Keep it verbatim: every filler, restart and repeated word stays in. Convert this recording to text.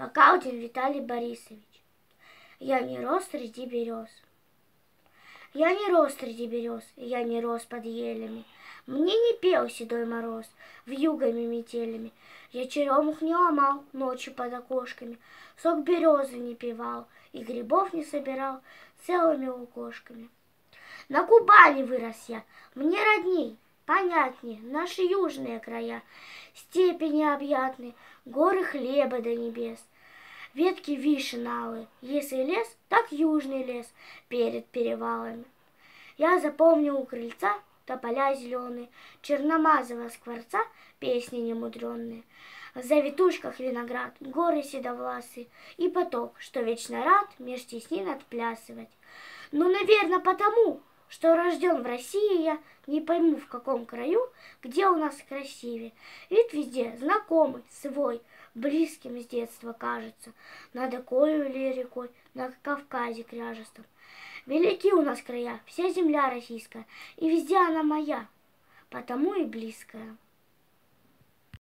Бакаутин Виталий Борисович. Я не рос среди берез. Я не рос среди берез, я не рос под елями. Мне не пел седой мороз вьюгами метелями. Я черемух не ломал ночью под окошками, сок березы не пивал и грибов не собирал целыми лукошками. На Кубани вырос я, мне родней, понятнее, наши южные края, степи необъятные, горы хлеба до небес. Ветки вишен алые, если лес, так южный лес перед перевалами. Я запомнил у крыльца тополя зеленые, черномазого скворца песни немудренные. В завитушках виноград, горы седовласые и поток, что вечно рад меж теснин отплясывать. Ну, наверное, потому, что рожден в России я, не пойму в каком краю, где у нас красивее. Вид везде знакомый, свой, близким с детства кажется, над окою или рекой, на Кавказе кряжестом. Велики у нас края, вся земля российская, и везде она моя, потому и близкая.